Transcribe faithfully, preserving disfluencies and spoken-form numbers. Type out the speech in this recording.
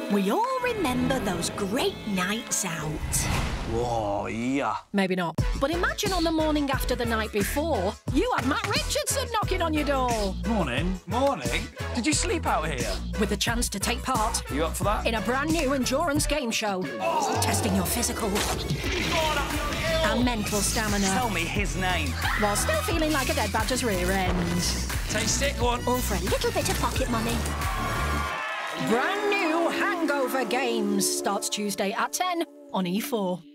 We all remember those great nights out. Whoa, yeah. Maybe not. But imagine on the morning after the night before, you had Matt Richardson knocking on your door. Morning. Morning? Did you sleep out here? With the chance to take part. You up for that? In a brand new endurance game show. Oh. Testing your physical God, and mental stamina. Tell me his name. While still feeling like a dead badger's rear end. Taste it, go on. All for a little bit of pocket money. Brand new Hangover Games starts Tuesday at ten on E four.